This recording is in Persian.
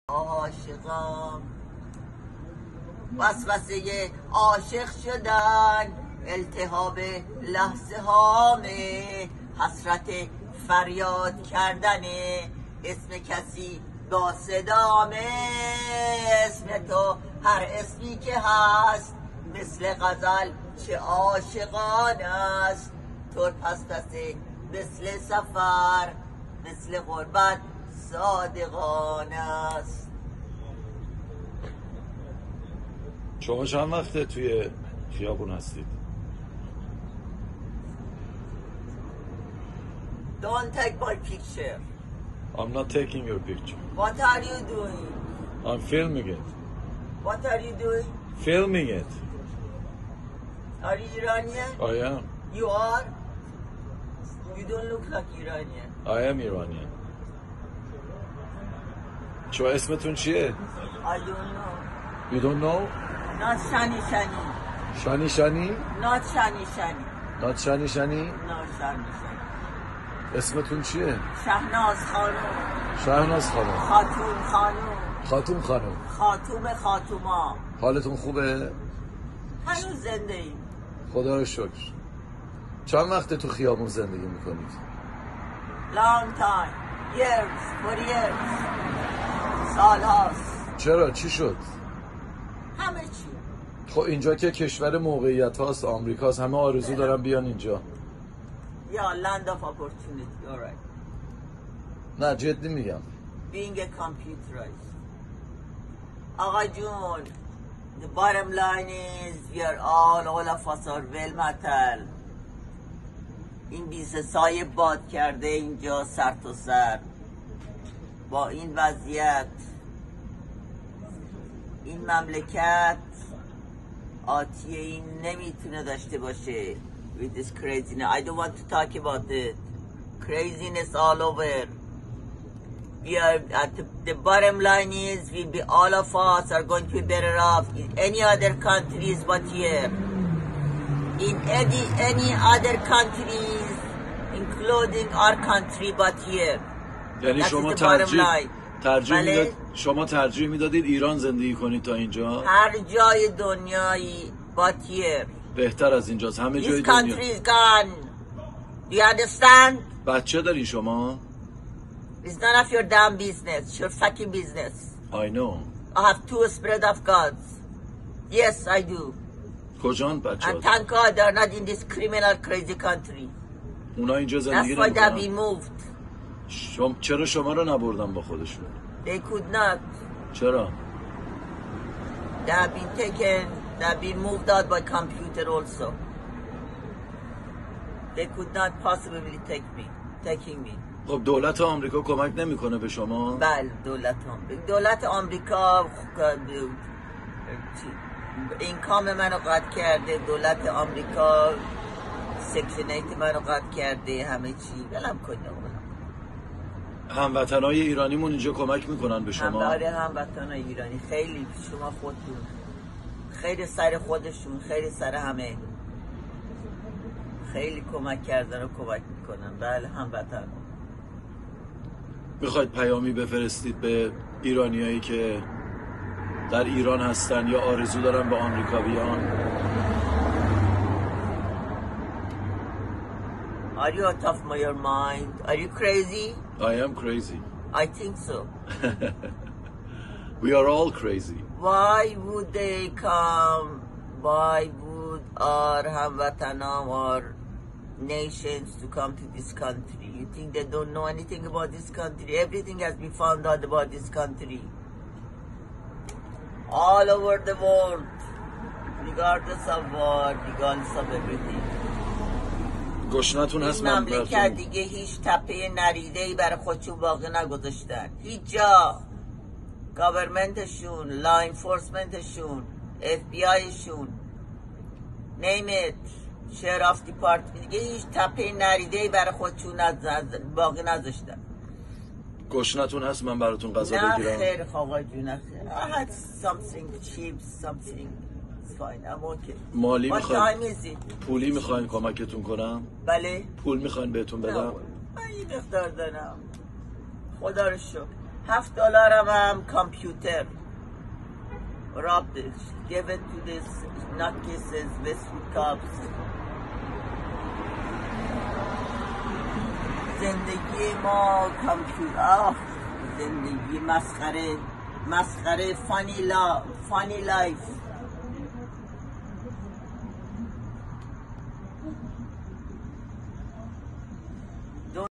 عاشقام وسوسه عاشق شدن، التهاب لحظه هامه، حسرت فریاد کردن اسم کسی با صدامه. اسم تو هر اسمی که هست مثل غزل چه عاشقانه است. تو پس مثل سفر مثل غربت صادقانه است. شما چند وقته توی خیابون هستید؟ Don't take my picture. I'm not taking your picture. What are you doing? I'm filming it. What are you doing? Filming it. Are you Iranian? I am. You are? You don't look like Iranian. I am Iranian. شما اسمتون چیه؟ I don't know. You don't know? Not Shani Shani. شانی شانی؟ Not Shani Shani. Not شانی شانی؟ Not Shani Shani. اسمتون چیه؟ شهناز خانم. شهناز خانم. خاتون خانم. خاتون خانم. خاتوم خاتوما. حالتون خوبه؟ هنوز زنده ایم. خدا رو شکر. چند وقته تو خیابون زندگی میکنید؟ Long time. Years. For years. سال هاست. چرا؟ چی شد؟ همه چی. خب اینجا که کشور موقعیت هاست، آمریکاست، همه آرزو دارن بیان اینجا. Yeah, land of opportunity. All right. نه جدی میگم. Being a computerized. آقا جون, the bottom line is we are all of us are well metal. این بیسه سایه باد کرده اینجا سر تا سر. با این وضعیت این مملکت آتیه این نمیتونه داشته باشه. With this craziness, I don't want to talk about it. Craziness all over. We are at the bottom line is we all of us are going to be better off in any other countries but here. In any other countries, including our country but here. یعنی شما ترجیح میدادید ایران زندگی کنید تا اینجا؟ هر جای دنیایی but here. بهتر از اینجاست. همه جای This دنیا. country is gone. Do you understand? بچه داری شما؟ It's none of your damn business. It's your fucking business. I know. I have two spread of gods. Yes, I do. کجان بچه And thank God they're not in this criminal crazy country. اونا اینجا زندگی That's why they've نمی‌کنن. been moved. چرا شما رو نبردن با خودشون؟ They could not. چرا؟ They've been moved out by computer also. They could not possibly taking me. خب دولت آمریکا کمک نمیکنه به شما؟ بله دولت آمریکا اینکام منو قطع کرده. دولت آمریکا سکشن 8 منو قطع کرده. همه چی ولم کنید. هموطنای ایرانیمون اینجا کمک میکنن به شما؟ هموطنای ایرانی خیلی شما خودتون خیلی سر خودشون خیلی سر همه خیلی کمک کردن و کمک میکنن. بله هموطن. میخواید پیامی بفرستید به ایرانیایی که در ایران هستن یا آرزو دارن به آمریکا بیان؟ Are you out of your mind? Are you crazy? I am crazy. I think so. We are all crazy. Why would they come? Why would our hamwatanan or nations to come to this country? You think they don't know anything about this country? Everything has been found out about this country. All over the world, regardless of war, regardless of everything. گشنتون هست من مملکت براتون دیگه هیچ تپه نریده‌ای برای خودشون باقی نگذاشتن. هیچ جا گاورمنتشون، لا انفورسمنتشون، FBI شون، name it، شeriف دیپارتمنت دیگه هیچ تپه نریده‌ای برای خودشون باقی نذاشتن. گشنتون هست من براتون غذا نه بگیرم؟ خیر آقا جون نه خیر. I had something cheap, something fine. I'm okay. مالی What میخواین؟ time is it? پولی میخواین کمکتون کنم؟ بله. پول میخواین بهتون بدم؟ من این مقدار دارم. خدا رو شکر. $7 هم کامپیوتر. Rob this. Give it to this nutcases with cups. زندگی ما کامپیوتر. زندگی مسخره. مسخره. funny life.